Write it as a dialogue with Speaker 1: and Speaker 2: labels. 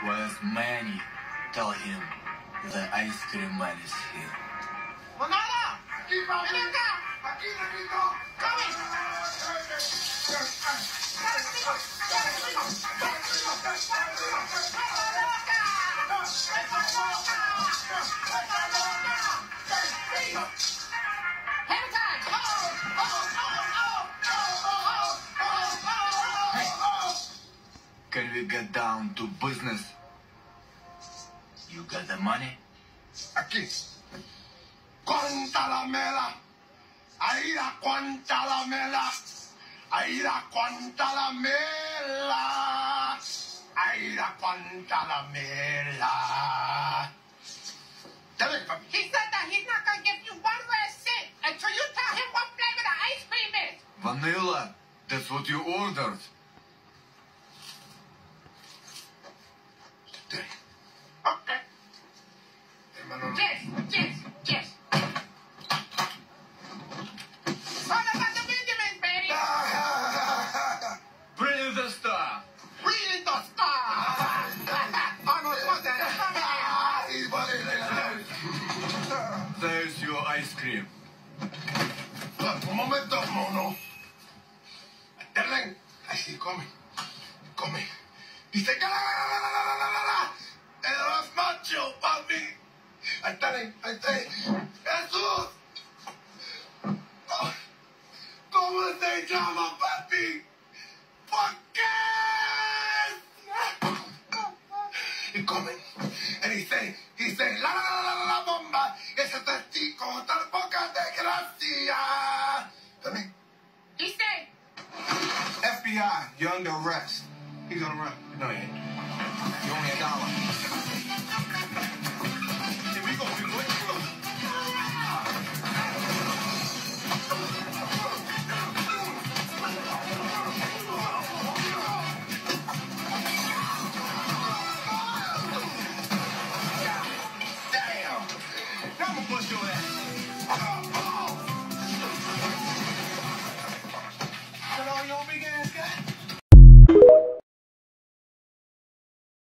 Speaker 1: Where's Manny? Tell him the ice cream man is here.
Speaker 2: Manolo! Aquí, papi! ¡Ven acá! ¡Aquí, Rico! ¡Come!
Speaker 1: Can we get down to business? You got the money?
Speaker 2: Aquí. Cuánta la mela. Ahí la cuánta la mela. Ahí la cuánta la mela. Ahí la cuánta la mela. Tell him, papi.
Speaker 3: He said that he's not gonna give you one less cent until you tell him what flavor the ice cream is.
Speaker 1: Vanilla. That's what you ordered.
Speaker 2: Okay.
Speaker 3: Yes. All about the Benjamins, baby.
Speaker 1: Bring the star.
Speaker 2: Read the star. Arnold Schwarzenegger. He's funny.
Speaker 1: There's your ice cream.
Speaker 2: Un momento, mono. Terlen. Así, come. Dice que el más macho, papi. Ahí está. Jesús. ¿Cómo se llama, papi? ¿Por qué? Y comen. And he say, la bomba. Ese testigo con tal poca desgracia. También.
Speaker 3: He said,
Speaker 4: FBI, you're under arrest. He's gonna run. No, he ain't. You owe me $1.